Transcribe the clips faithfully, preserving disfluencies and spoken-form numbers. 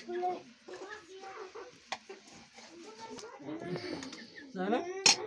Sana?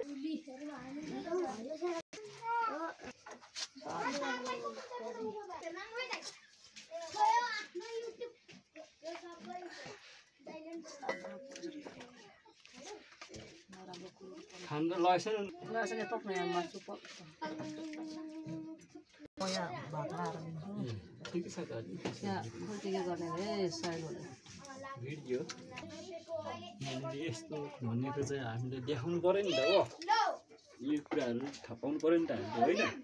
Khăn nó lòi xuống. Lòi xuống cái tóc này mà chụp bọc. Ôi à, bạc là rồi. Cái cái sao đấy? Dạ, thôi thì cái này đấy sai rồi. Video. हामीले यस्तो भनेको चाहिँ हामीले देखाउनु पर्यो नि त हो यो कुराहरू थाहा पाउनु पर्यो नि त हामीले होइन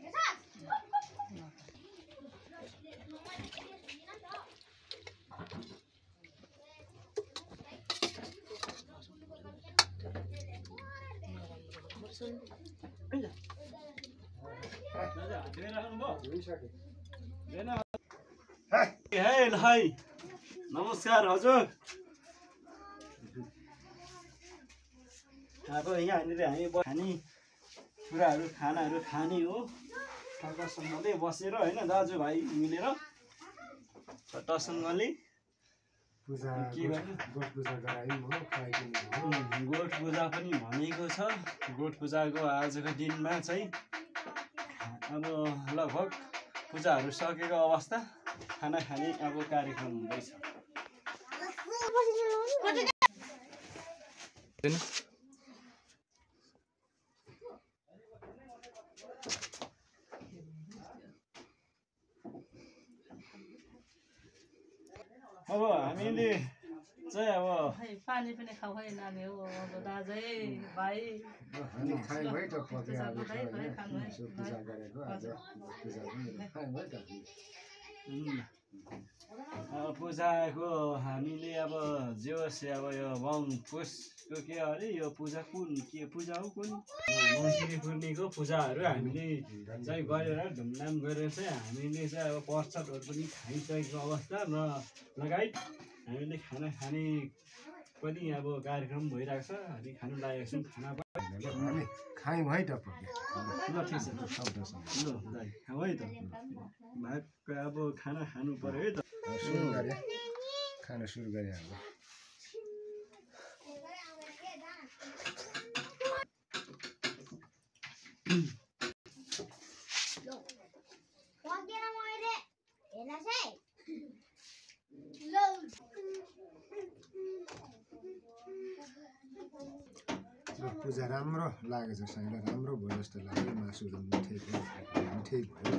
नमस्कार हजुर अब यहाँनिर हामी खाने कुराहरू खानाहरू खाने हो टक्कसँगले बसेर होइन दाजुभाइ मिलेर टक्कसँगले पूजा के गर्नु गोठ पूजा गरायौँ हो खाइदिनु गोठ पूजा पनि भनेको छ गोठ पूजाको आजको दिनमा चाहिँ अब लगभग पूजाहरू सकेको अवस्था खाना खाने अब कार्यक्रम हुँदैछ अब हामीले चाहिँ अब पानी पनि खाऊ है नानी हो अब दाजै भाइ हामी खायौँ है त पके अब पूजा गरेको आज पूजा पनि खायौँ है त पूजाको हामीले अब जे होस् अब यो मङ पुसको के अरे यो पूजा कुन के पूजा हो कुन मङ्सिरे पूर्णिमाको पूजाहरू हामीले चाहिँ गरेर धुमधाम गरेर चाहिँ हामीले चाहिँ अब प्रसादहरू पनि खाइसकेको अवस्था र लगायत हामीले खाना खाने पनि अब कार्यक्रम भइरहेको छ हामी खानु लागेको छौँ खाना हामी खायौँ है त पके ल ठिक छ ल दाइ खाऊ है त भागको अब खाना खानु पर्यो है त सुरु गरे खाना सुरु गरे अब पूजा राम्रो लागेछ साइँलाई राम्रो भयो जस्तो लाग्यो मासुहरू मिठै भयो मिठै भयो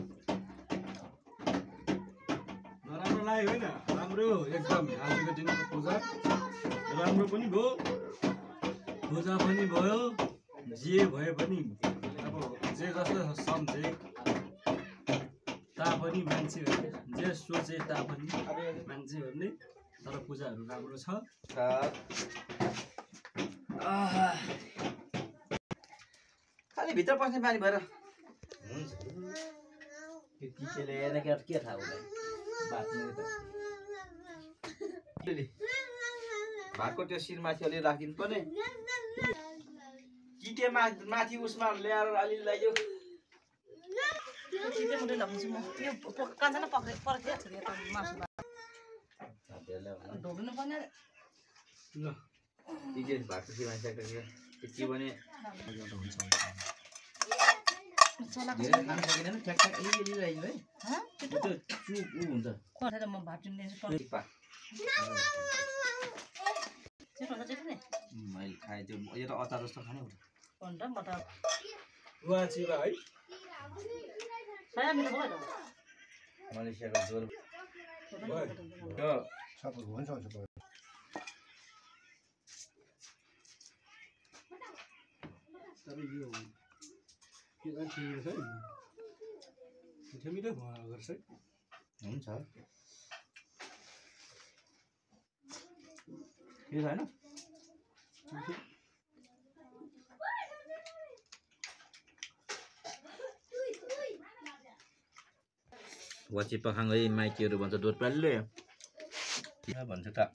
नराम्रो लाग्यो होइन राम्रो एकदम आजको दिनको पूजा राम्रो पनि भयो पूजा पनि भयो जे भए पनि अब जे जस्तो सम्झे तापनि मान्छेहरूले जे सोचे तापनि मान्छेहरूले तर पूजाहरू राम्रो छ खालि भित्र पस्ने पानी भएर हुन्छ त्यो टिचेले हेर्न के के थाहा होला बाँच्नु त भातको त्यो शिर माथि अलि राखिदिनु पर्ने टिटे माथि उसमा ल्याएर अलि लगाइयो टिटे मुटै लगाउँछु म यो कान्छा पक्रे पर्खे छ यो त मासु ढोग्नु पर्ने ल टिटे भातको शिर माथि राखेर के भने धेरै खानु सकिँदैन ठ्याक ठ्याक अलिअलि लगाइयो है त्यो चुप ऊ हुन्छ कठेर म भात दिन्छु मैले खाएँ त्यो यो त अचार जस्तो खाने हो अन्त म त वाचिबा है साया मिठो भयो त मलेसियाको जोर सबै हुन्छ हुन्छ तर यो के अलिक मिठो छ मिठो मिठो गर्छ हुन्छ के छैन वाची पखाङ्गै माइतीहरू भन्छ डोटपालीले भन्छ त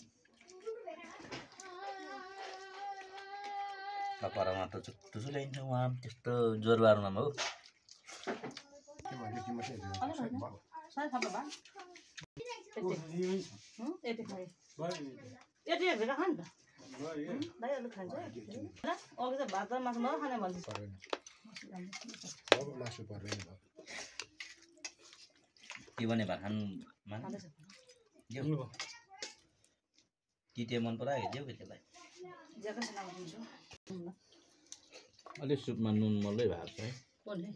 कपडामा त चुट्टु ल्याइन्छ उहाँ त्यस्तो जोरबारमा हो के भन्यो कि मात्रै यति खाएँ भयो यति भेटा खानु त भयो भाइ अलिक खान्छ अघि चाहिँ भात र मासु नखाने भन्छ पर्दैन अब मासु पर्दैन भयो के भने भात खानु मान खाँदैछ तिते मन परायो देऊ के त्यसलाई ज्याकै खाना दिन्छु अलि सुपमा नुन मल्लै भएको छ है कसले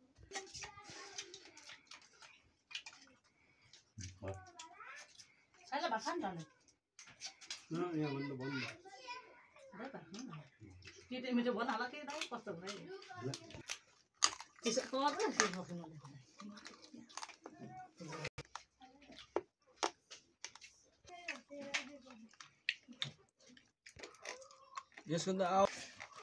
साइला भात खानु त न यहाँ भन्दा भन्नु केटी मिठो भन होला के दाइ कस्तो भयो त्यसो गर्दैन के सक्नु यसको त आउ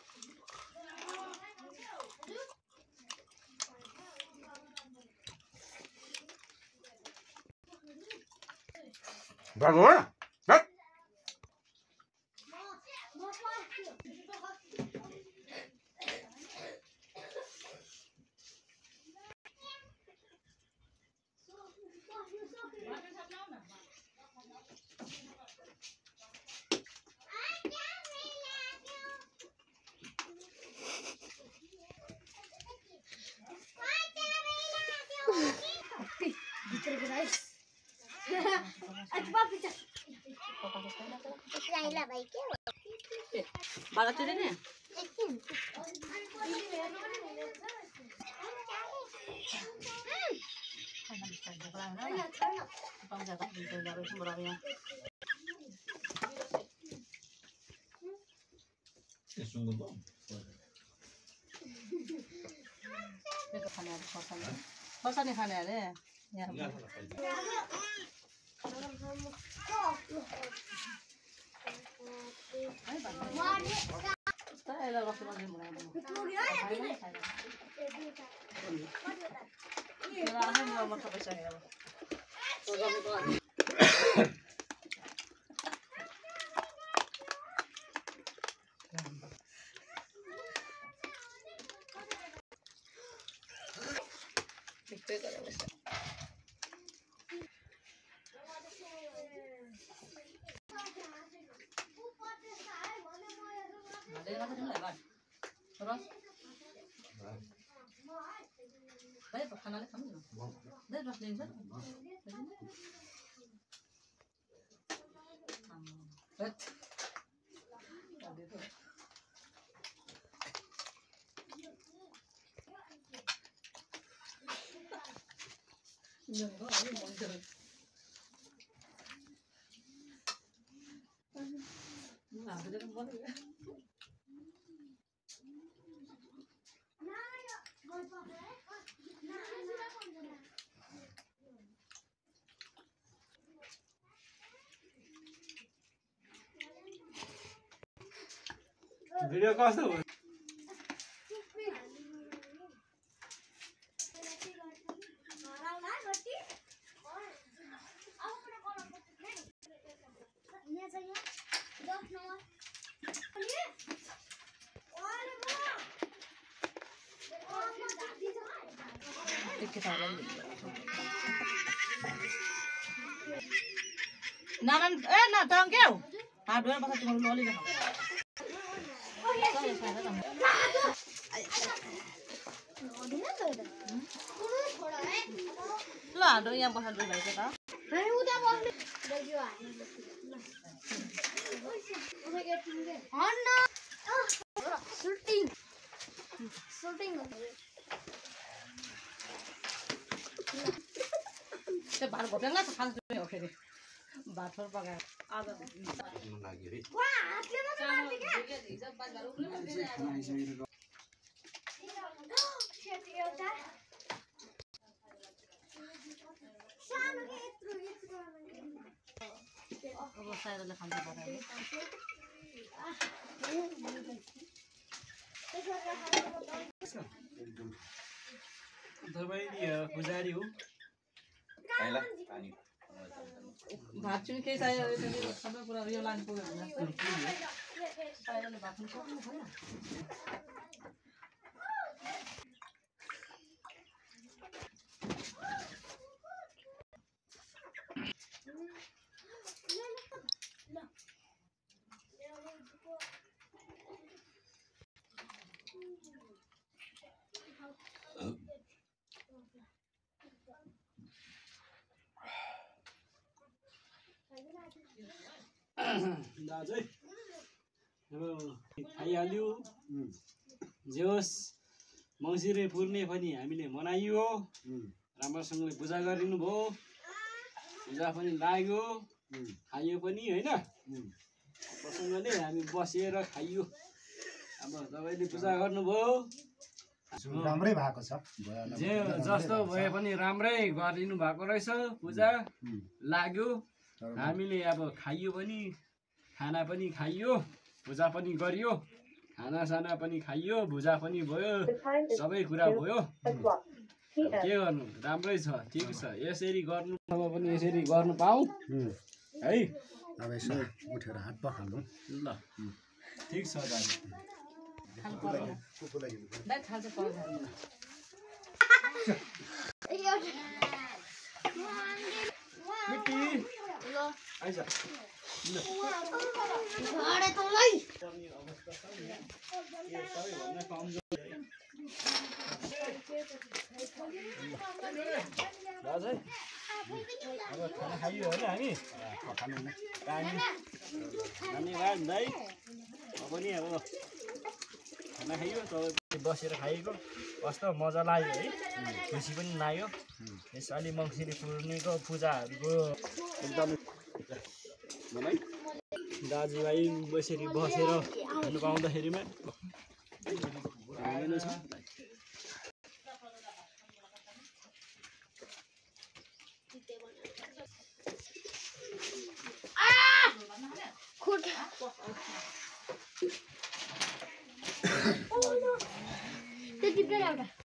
भगवान बाला तिरे नि खोर्सानी खाने अरे यहाँ खानाले खानु न रस लिन्छ भिडियो कस्तो हो नारायण ए ना तंग क्या हाथ धोने पास तुम लोली ना ल हाडो यहाँ बस्न दुई भाइ त हामी उता बस्ने रह्यो हन्न सुटिङ सुटिङ त्यो भात घोप्याङ त खान्छ हो फेरि भात थोर पकाएर आज लाग्यो है वा हातले मात्र मार्ने के हिजो पाँच भात उक्ले एउटा सानो के यत्रो यत्रो अब साइडले खान्छ पकाएर तपाईँ नि पुजारी हो खाइला पानी भात चाहिँ केही चाहियो सबै कुरा यो लानु पुग्यो भने साइडले भात पनि सक्नु छैन दाजु अब खाइहाल्यो जे होस् मङ्सिरे पूर्णे पनि हामीले मनाइयो राम्रोसँगले पूजा गरिनु भयो पूजा पनि लाग्यो खाइयो पनि होइन प्रसङ्गले हामी बसेर खाइयो अब तपाईँले पूजा गर्नुभयो राम्रै भएको छ जे जस्तो भए पनि राम्रै गरिदिनु भएको रहेछ पूजा लाग्यो हामीले अब खाइयो पनि खाना पनि खाइयो पूजा पनि गरियो खानासाना पनि खाइयो भुजा पनि भयो सबै कुरा भयो के गर्नु राम्रै छ ठिक छ यसरी गर्नु अब पनि यसरी गर्नु पाऊँ है अब यसो उठेर हात पखाल्नु ल ठिक छ दाजु दाइ खान्छ पर्छ मिट्टी आइज दाजु अब खाना खाइयो होइन हामी धन्यवाद दाइ अब नि अब खाना खाइयो तपाईँ बसेर खाएको कस्तो मजा लाग्यो है खुसी पनि लाग्यो यसपालि मङ्सिरे पूर्णेको पूजाहरूको एकदम दाजुभाइ यसरी बसेर खानु पाउँदाखेरिमा छ त्यति बेला एउटा